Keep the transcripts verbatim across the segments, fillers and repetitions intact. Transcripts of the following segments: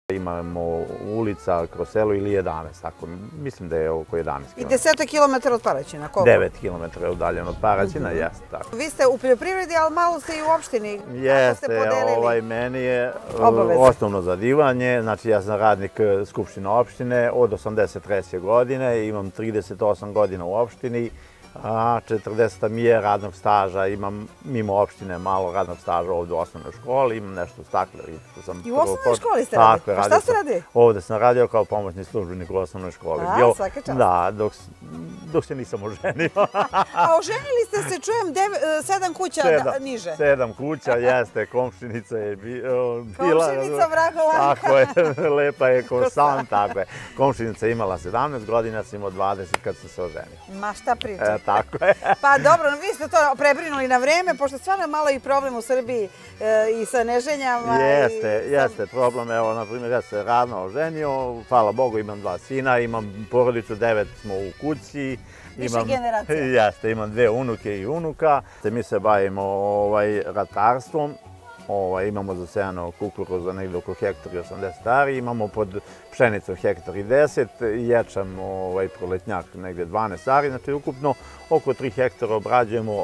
Imamo ulica kroz selo ili jedanaest, tako mislim da je oko jedanaest kilometara. I desetak kilometara od Paraćina, koliko? devet kilometara je udaljen od Paraćina, jeste tako. Vi ste u poljoprivredi, ali malo ste i u opštini. Jeste, ovaj, meni je osnovno zadivanje, znači ja sam radnik Skupštine opštine od osamdeset treće godine, imam trideset osam godina u opštini, a četrdeset mi je radnog staža, imam mimo opštine malo radnog staža ovdje u osnovnoj školi, imam nešto u stakleri. I u osnovnoj školi ste radili? A šta ste radili? Ovdje sam radio kao pomoćni službenik u osnovnoj školi. A, svaka čast. Da, dok se nisam oženio. A oženili ste se, čujem, sedam kuća niže. Sedam kuća, jeste, komšinica je bila. Komšinica Vraholanka. Tako je, lepa je ko san, tako je. Komšinica imala sedamnaest godina, sam imao dvadeset kad sam se oženio. Ma šta pričate? Tako je. Pa dobro, vi ste to prebrinuli na vreme, pošto stvarno je malo i problem u Srbiji i sa neženjama. Jeste, jeste problem. Evo, na primjer, ja se rano oženio, hvala Bogu, imam dva sina, imam porodicu, devet smo u kući. Više generacija. Jeste, imam dve unuke i unuka. Mi se bavimo ratarstvom. Imamo zasejano kukuruza negdje oko hektar i osamdeset ari, imamo pod pšenicom hektar i deset, ječam proletnjak negdje dvanaest ari, znači ukupno oko tri hektara obrađujemo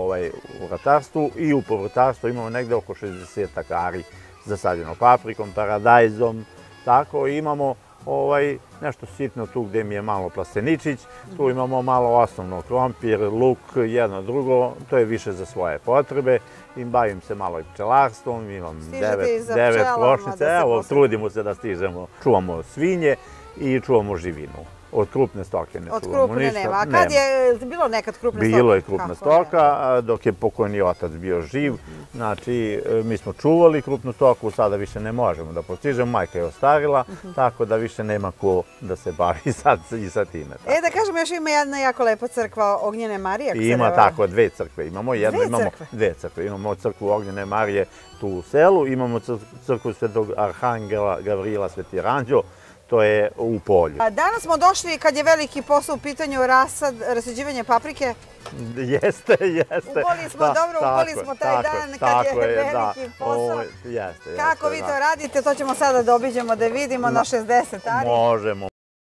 u ratarstvu i u povrtarstvu imamo negdje oko šezdeset ari zasađeno paprikom, paradajzom, tako imamo nešto sitno tu gdje mi je malo plasteničić, tu imamo malo osnovno krompir, luk, jedno drugo, to je više za svoje potrebe. Bavim se malo i pčelarstvom, imam devet košnice, evo, trudimo se da stižemo. Čuvamo svinje i čuvamo živinu. Od krupne stoke ne čuvamo ništa. Od krupne nema. A kad je bilo nekad krupne stoke? Bilo je krupna stoka, dok je pokojni otac bio živ. Znači, mi smo čuvali krupnu stoku, sada više ne možemo da postižemo. Majka je ostarila, tako da više nema ko da se bavi sad i sa time. E, da kažem, još ima jedna jako lepa crkva Ognjene Marije. Ima tako, dve crkve imamo. Dve crkve. Imamo crkvu Ognjene Marije tu u selu, imamo crkvu Svetog Arhangela Gavrila Sveti Ranđo, to je u polju. Danas smo došli kad je veliki posao u pitanju rasađivanje paprike. Jeste, jeste. Upoli smo, dobro, upoli smo taj dan kad je veliki posao. Jeste. Kako vi to radite, to ćemo sada da obiđemo da vidimo na šezdeset ari. Možemo.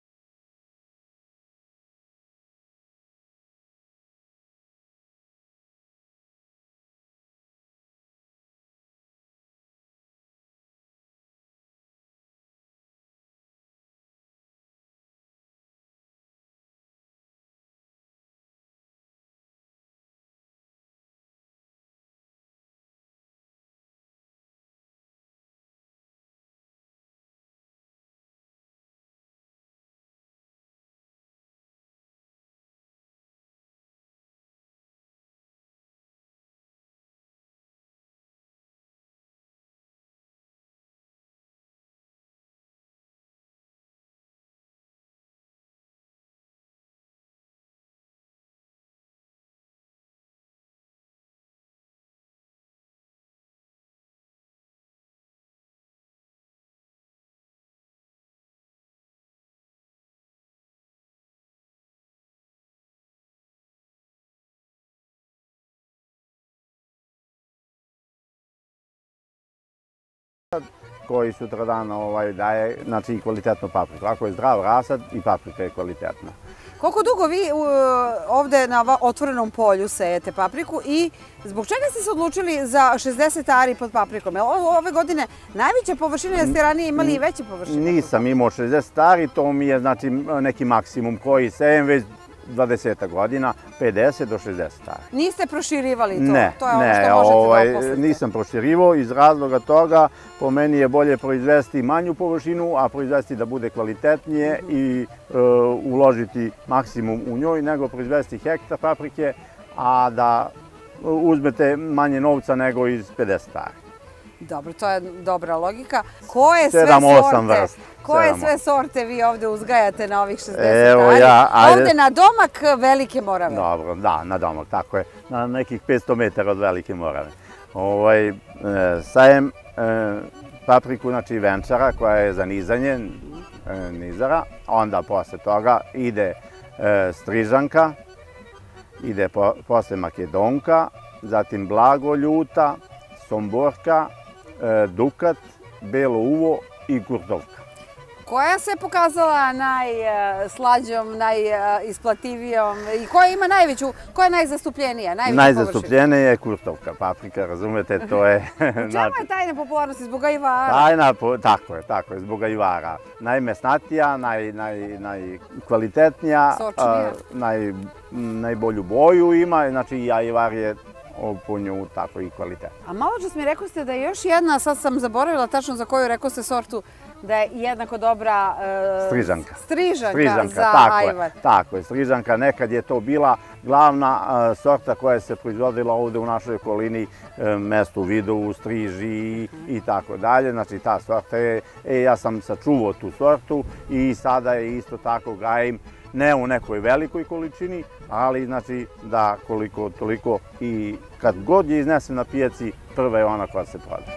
Koji sutradan daje, znači i kvalitetnu papriku. Ako je zdrav rasad i paprika je kvalitetna. Koliko dugo vi ovde na otvorenom polju sejete papriku i zbog čega ste se odlučili za šezdeset ari pod paprikom? Ove godine najveća površina, jer ste ranije imali i veće površine? Nisam imao šezdeset ari, to mi je znači neki maksimum koji sejem već dvadeset godina, pedeset do šezdeset ari. Niste proširivali to? Ne, to je ono što možete da oposlite? Nisam proširivao iz razloga toga, po meni je bolje proizvesti manju površinu, a proizvesti da bude kvalitetnije i uložiti maksimum u njoj, nego proizvesti hektar paprike, a da uzmete manje novca nego iz pedeset ari. Dobro, to je dobra logika. Koje sve sorte, koje sve sorte vi ovde uzgajate na ovih šezdeset ari? Ovde na domak Velike Morave. Dobro, da, na domak, tako je. Na nekih petsto metara od Velike Morave. Sajem papriku, znači venčara, koja je za nizanje, nizara. Onda posle toga ide strižanka, ide posle makedonka, zatim blagoljuta, somborka, dukat, belo uvo i kurtovka. Koja se pokazala najslađom, najisplativijom i koja ima najveću, koja je najzastupljenija, najveća površina? Najzastupljenija je kurtovka, paprika, razumete, to je... U čemu je tajna popularnosti? Zbog ajvara? Tajna, tako je, tako je, zbog ajvara. Najmesnatija, najkvalitetnija, najbolju boju ima, znači i ajvar je po nju tako i kvalitet. A malo čas mi rekao ste da je još jedna, sad sam zaboravila tačno za koju rekao ste sortu, da je jednako dobra strižanka. Strižanka za ajvar. Tako je, strižanka. Nekad je to bila glavna sorta koja se proizvodila ovde u našoj okolini, mestu Vidovu, Striži i tako dalje. Znači ta sorta je, ja sam sačuvao tu sortu i sada je isto tako gajim, ne u nekoj velikoj količini, ali znači da koliko toliko i kad god je iznesem na pijaci, prva je ona koja se prodaje.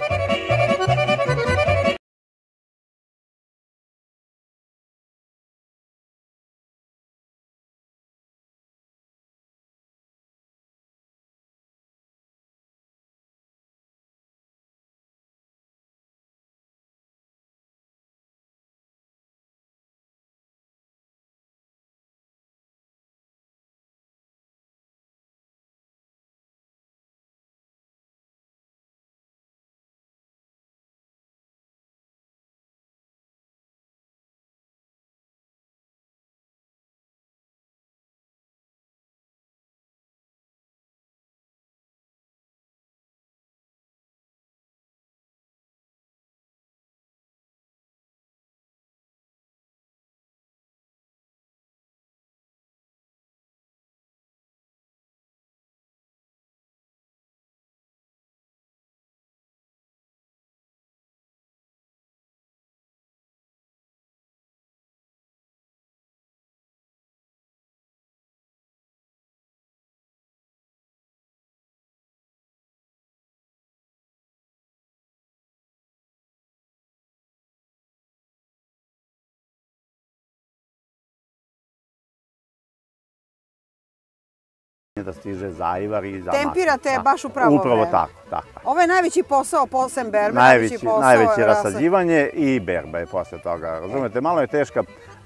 Da stiže za ajvar i za maslo. Tempirate baš u pravo vreme. Upravo tako, tako. Ovo je najveći posao, posem berbe, najveći posao. Najveće rasađivanje i berba je posle toga. Razumete, malo je teška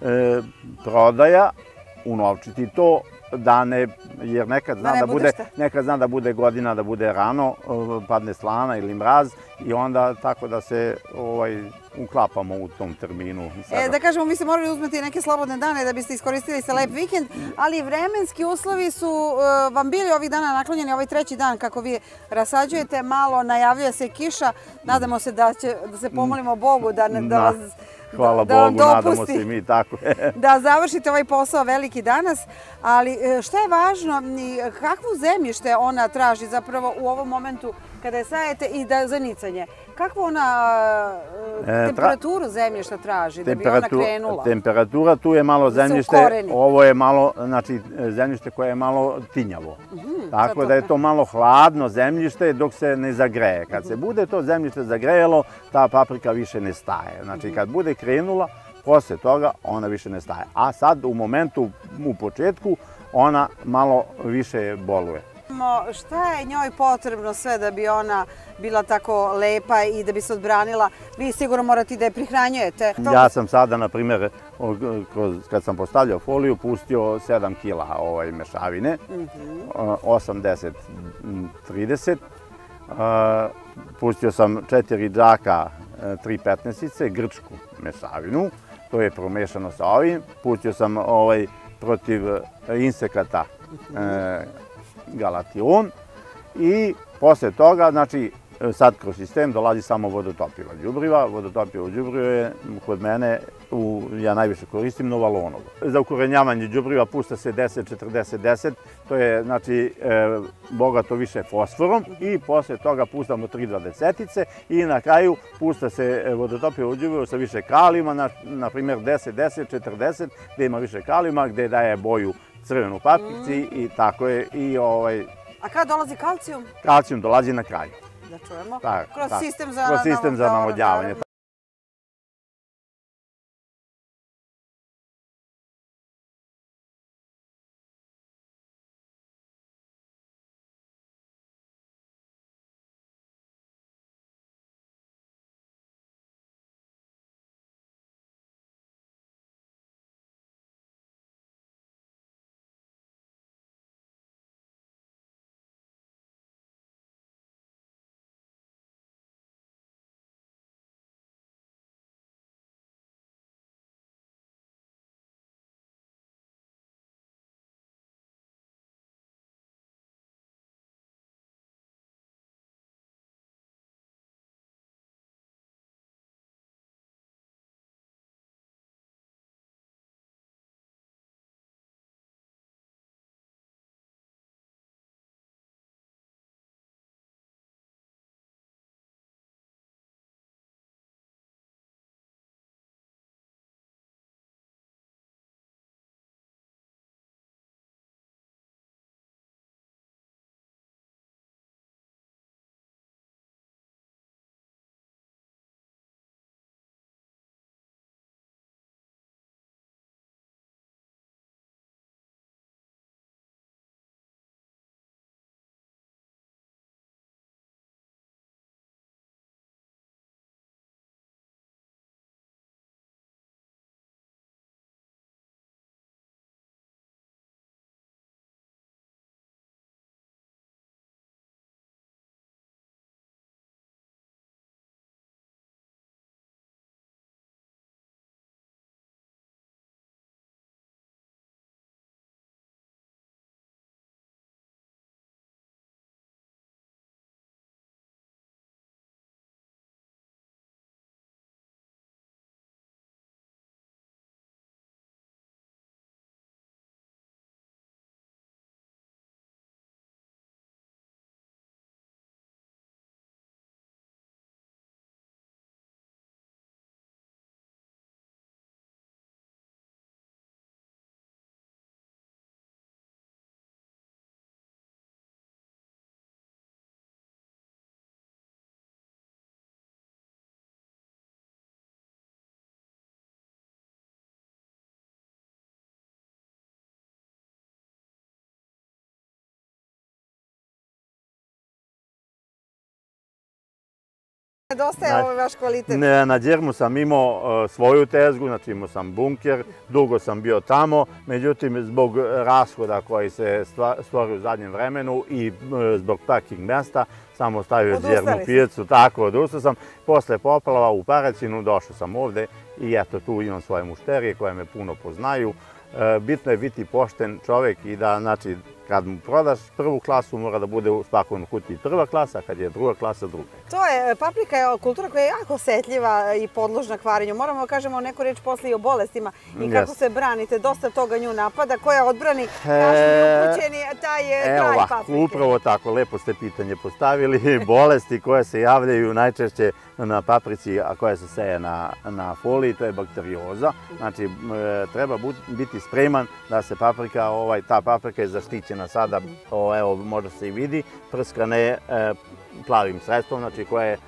prodaja, unovčiti to, da ne, jer nekad zna da bude, nekad zna da bude godina, da bude rano, padne slana ili mraz i onda tako da se uklapamo u tom terminu. Da kažemo, vi ste morali uzmeti neke slobodne dane da biste iskoristili se lep vikend, ali vremenski uslovi su vam bili ovih dana naklonjeni, ovaj treći dan kako vi rasađujete, malo najavljuje se kiša, nadamo se da se pomolimo Bogu da vas Hvala Bogu, nadamo se i mi, tako je. Da završite ovaj posao veliki danas, ali šta je važno i kakvu zemljište ona traži zapravo u ovom momentu kada je sajete i za nicanje? Kakvu ona temperaturu zemljišta traži da bi ona krenula? Temperatura, tu je malo zemljište, ovo je malo, znači zemljište koje je malo tinjavo. Tako da je to malo hladno zemljište dok se ne zagreje. Kad se bude to zemljište zagrejalo, ta paprika više ne staje. Znači kad bude krenula, posle toga ona više ne staje. A sad u momentu, u početku, ona malo više boluje. Šta je njoj potrebno sve da bi ona bila tako lepa i da bi se odbranila? Vi sigurno morate da je prihranjujete. Ja sam sada, na primjer, kad sam postavljao foliju, pustio sedam kila mešavine, osamdeset trideset. Pustio sam četiri džaka tri petnaestice, grčku mešavinu, to je promešano sa ovim. Pustio sam protiv insekata Galation i posle toga, znači, sad kroz sistem dolazi samo vodotopiva đubriva. Vodotopivo đubrivo je kod mene, ja najviše koristim Novalonovo. Za ukorenjavanje đubriva pušta se deset četrdeset deset, to je, znači, bogato više fosforom i posle toga puštamo tri dvadesetice i na kraju pušta se vodotopivo đubrivo sa više kalijuma, na primjer deset deset četrdeset, gde ima više kalijuma, gde daje boju crvenu paprici i tako je i ovaj... A kada dolazi kalcijum? Kalcijum dolazi na kraju. Da čujemo. Kroz sistem za navodnjavanje. nedostaje ovaj vaš kvalitet. Na Đermu sam imao svoju tezgu, znači imao sam bunker, dugo sam bio tamo, međutim zbog rashoda koji se stvorio u zadnjem vremenu i zbog parking mjesta sam ostavio Đermu pijacu, tako odustao sam. Posle poplava u Paraćinu došao sam ovde i eto tu imam svoje mušterije koje me puno poznaju. Bitno je biti pošten čovjek i da, znači, kad mu prodaš prvu klasu, mora da bude u spakovnoj kutiji prva klasa, a kad je druga klasa, druga. To je, paprika je kultura koja je jako osetljiva i podložna kvarenju. Moramo da kažemo neku reč posle i o bolestima i kako se branite. Dosta toga nju napada. Koja odbrani, kažem, upućeni taj kraj paprike? Evo, upravo tako, lepo ste pitanje postavili. Bolesti koje se javljaju najčešće na paprici, a koja se seje na foliji, to je bakterioza. Znači, treba biti spreman da se paprika, ta paprika je zaštićena sada, evo, možda se i vidi, prskana je plavim sredstvom, znači koja je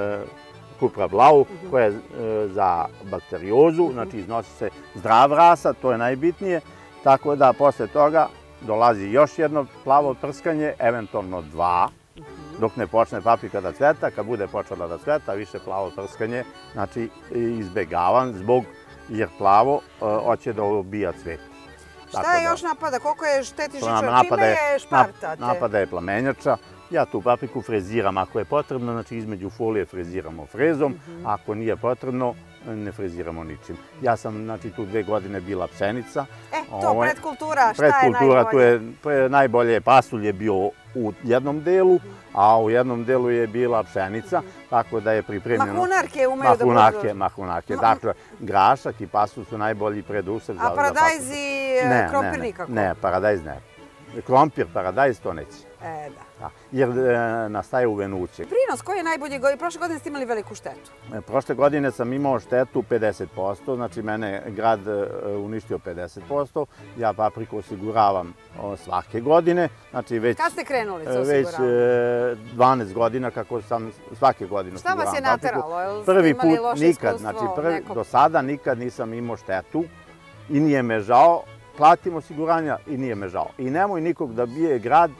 kupra blau, koja je za bakteriozu, znači iznosi se zdrav rasa, to je najbitnije, tako da posle toga dolazi još jedno plavo prskanje, eventualno dva, dok ne počne paprika da cveta. Kad bude počela da cveta, više plavo prskanje, znači izbegavan zbog, jer plavo hoće da obija cvet. Šta je još napada? Koliko je šteti žičara? Čime je špartate? Napada je plamenjača. Ja tu papriku freziram ako je potrebno, znači između folije freziramo frezom, ako nije potrebno, ne freziramo ničim. Ja sam, znači, tu dve godine bila pšenica. E, to, predkultura, šta je najbolje? Predkultura, tu je najbolje, pasulj je bio u jednom delu, a u jednom delu je bila pšenica, tako da je pripremljeno... Mahunarke umeju da budu... Mahunarke, mahunarke. Dakle, grašak i pasulj su najbolji preduslov za... A paradajz i krompir nikako? Ne, paradajz ne. Krompir, paradajz, to neće. E, da. Jer nastaje u venuće. Prinos, koji je najbolji? Prošle godine ste imali veliku štetu? Prošle godine sam imao štetu pedeset posto, znači mene grad uništio pedeset posto. Ja papriku osiguravam svake godine. Kad ste krenuli sa osiguravanjem? Već dvanaest godina kako sam svake godine osiguravam papriku. Šta vas je nateralo? Prvi put nikad, znači do sada nikad nisam imao štetu i nije me žao. Platim osiguranja i nije me žao. I nemoj nikog da bije grad,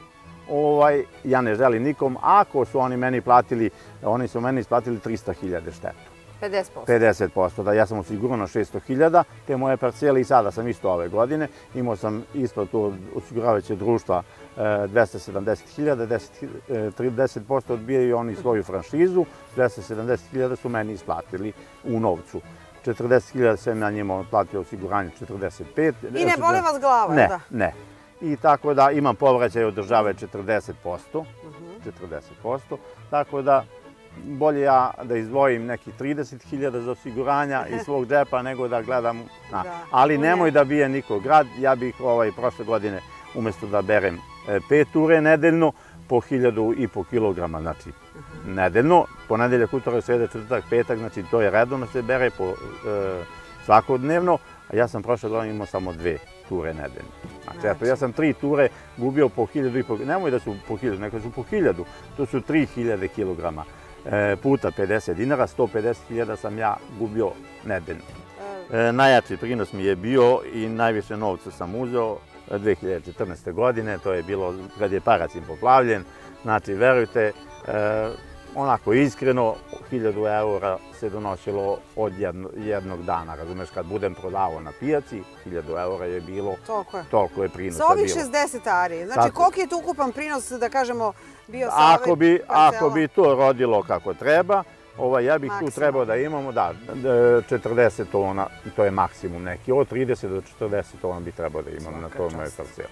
ja ne želim nikom, ako su oni meni platili, oni su meni isplatili trista hiljada štetu. pedeset posto? pedeset posto, da ja sam osigurano šesto hiljada, te moje parcele i sada sam isto ove godine. Imao sam isplatu od osiguravajućeg društva dvesta sedamdeset hiljada, trideset posto odbijaju oni svoju franšizu, dvesta sedamdeset hiljada su meni isplatili u novcu. četrdeset hiljada sam ja njima platio osiguranje, četrdeset pet. I ne boli vas glava, ne, da? Ne, i tako da imam povraćaj od države četrdeset posto, četrdeset posto, tako da bolje ja da izdvojim neki trideset hiljada za osiguranja iz svog džepa nego da gledam, ali nemoj da bije niko grad, ja bih prošle godine umjesto da berem pet ture nedeljno, po hiljadu i po kilograma, znači nedeljno, ponedeljak, utorak, sreda, četvrtak, petak, znači to je redovno se bere svakodnevno, a ja sam prošle godine imao samo dve ture nedeljno. Znači, eto, ja sam tri ture gubio po hiljadu i po, nemoj da su po hiljadu, neko su po hiljadu, to su tri hiljade kilograma puta pedeset dinara, sto pedeset hiljada sam ja gubio nedeljno. Najjači prinos mi je bio i najviše novca sam uzeo dve hiljade četrnaeste. godine, to je bilo kad je Paracin poplavljen, znači, verujte, onako iskreno, hiljadu eura se donosilo od jednog dana, razumeš, kad budem prodavao na pijaci, hiljadu eura je bilo, toliko je prinosa bilo. Sa ovih šezdeset ari, znači koliko je tu ukupan prinos, da kažemo, bio sa ove parcela? Ako bi to rodilo kako treba, ja bih tu trebao da imamo, da, četrdeset tona, to je maksimum neki, od trideset do četrdeset tona bi trebao da imamo na toj moje parceli.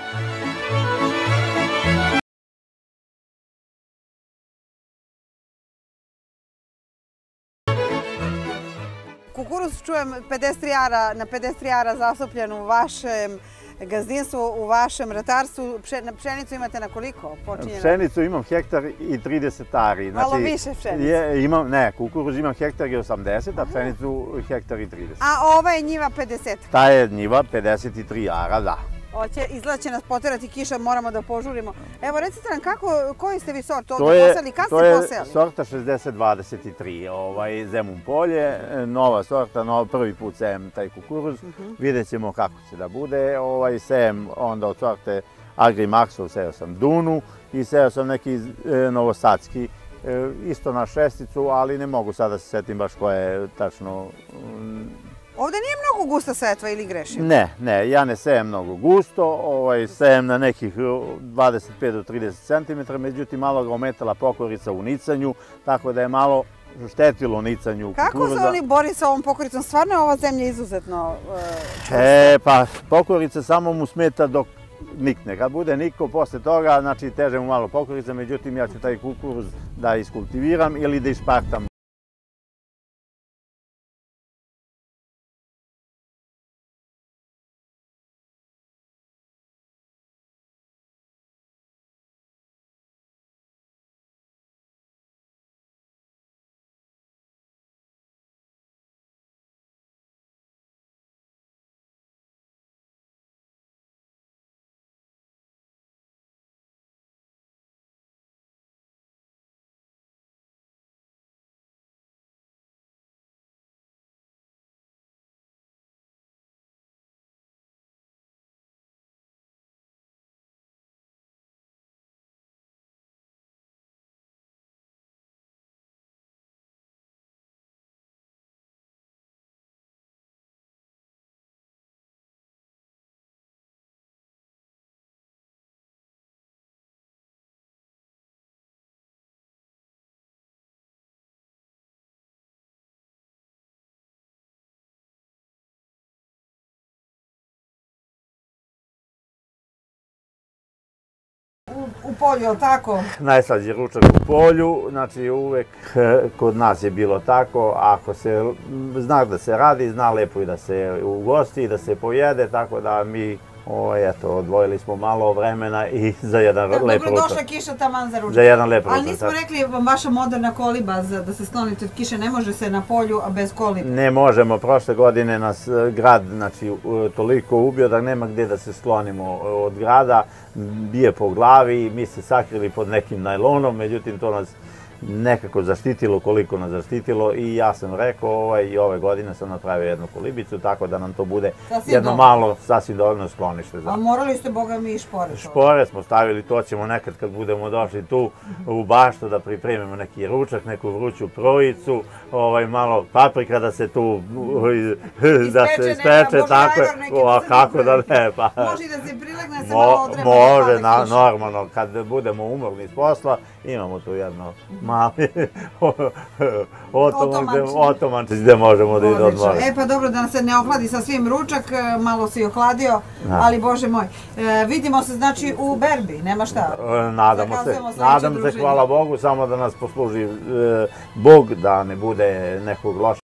Kukuruz, čujem, pedeset tri ara na pedeset tri ara zasopljen u vašem gazdinstvu, u vašem ratarstvu. Pšenicu imate na koliko? Pšenicu imam hektar i trideset ari. Malo više pšenice? Ne, kukuruz imam hektar i osamdeset, a pšenicu hektar i trideset. A ova je njiva pedeset? Ta je njiva pedeset tri ara, da. Izgleda će nas poterati kiša, moramo da požurimo. Evo, recite nam, koji ste vi sort ovdje poseli? Kad ste poseli? To je sorta šezdeset dvadeset tri, Zemun polje, nova sorta, prvi put sejem taj kukuruz. Vidjet ćemo kako će da bude. Sejem onda od sorte Agrimaxov, seo sam Dunu i seo sam neki novosadski isto na šesticu, ali ne mogu sada da se setim baš koja je tačno. Ovde nije mnogo gusta setva ili grešim? Ne, ne, ja ne sejem mnogo gusto, sejem na nekih dvadeset pet do trideset centimetara, međutim malo ga ometala pokorica u nicanju, tako da je malo štetilo nicanju kukuruza. Kako se oni bori sa ovom pokoricom? Stvarno je ova zemlja izuzetno čvrsta. E, pa pokorica samo mu smeta dok nikne. Kad bude nikao posle toga, znači teže mu malo pokorica, međutim ja ću taj kukuruz da iskultiviram ili da ispartam. U polju, je li tako? Najslađi ručak u polju, znači uvek kod nas je bilo tako, ako se zna da se radi, zna lepo i da se ugosti i da se pojede, tako da mi eto, odvojili smo malo vremena i za jedan lep ručak. Dobro, došla kiša taman za ručak. Za jedan lep ručak. Ali nismo rekli, vaša moderna koliba, da se sklonite od kiše, ne može se na polju bez koliba. Ne možemo, prošle godine nas grad toliko ubio da nema gdje da se sklonimo od grada, bije po glavi, mi se sakrili pod nekim najlonom, međutim to nas nekako zaštitilo koliko nas zaštitilo i ja sam rekao i ove godine sam napravio jednu kolibicu tako da nam to bude jedno malo sasvim dovoljno sklonište. A morali ste, boga mi, i špore? Špore smo stavili, to ćemo nekad kad budemo došli tu u baštu da pripremimo neki ručak, neku vruću projicu, malo paprika da se tu da se ispeče, tako je, kako da ne. Može i da se prilegne se malo odreba. Može, normalno, kad budemo umorni iz posla, imamo tu jedno mali otomančić gde možemo da ide odmorimo. E pa dobro, da se ne ohladi sa svim ručak, malo se i ohladio, ali bože moj. Vidimo se znači u berbi, nema šta? Nadamo se, nadam se, hvala Bogu, samo da nas posluži Bog, da ne bude nekog lošeg